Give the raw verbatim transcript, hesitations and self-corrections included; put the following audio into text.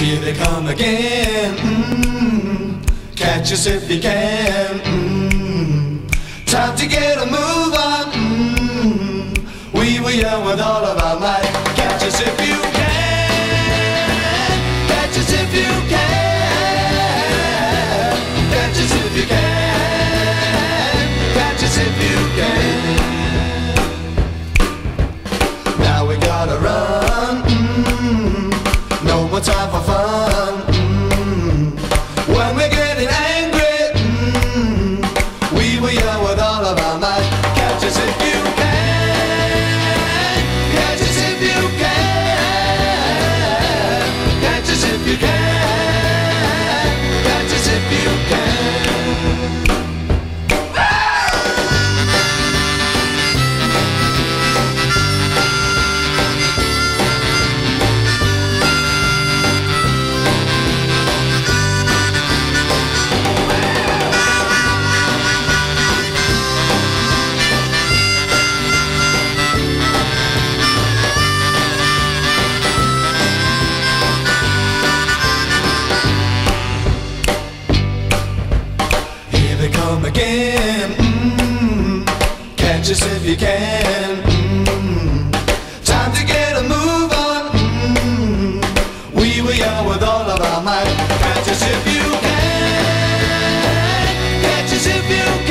Here they come again, mm-hmm. Catch us if you can, mm-hmm. Time to get a move on, mm-hmm. We were young with all of our might. Catch us if you can, catch us if you can, catch us if you can, catch us if you can. Now we gotta run, mm-hmm. No more time for fun, mm-hmm. When we're getting angry, mm-hmm. We were young with all of our might. Catch us if you can, catch us if you can, catch us if you can, catch us if you can. Again, mm-hmm. Catch us if you can, mm-hmm. Time to get a move on, mm-hmm. We were young with all of our might. Catch us if you can, catch us if you can.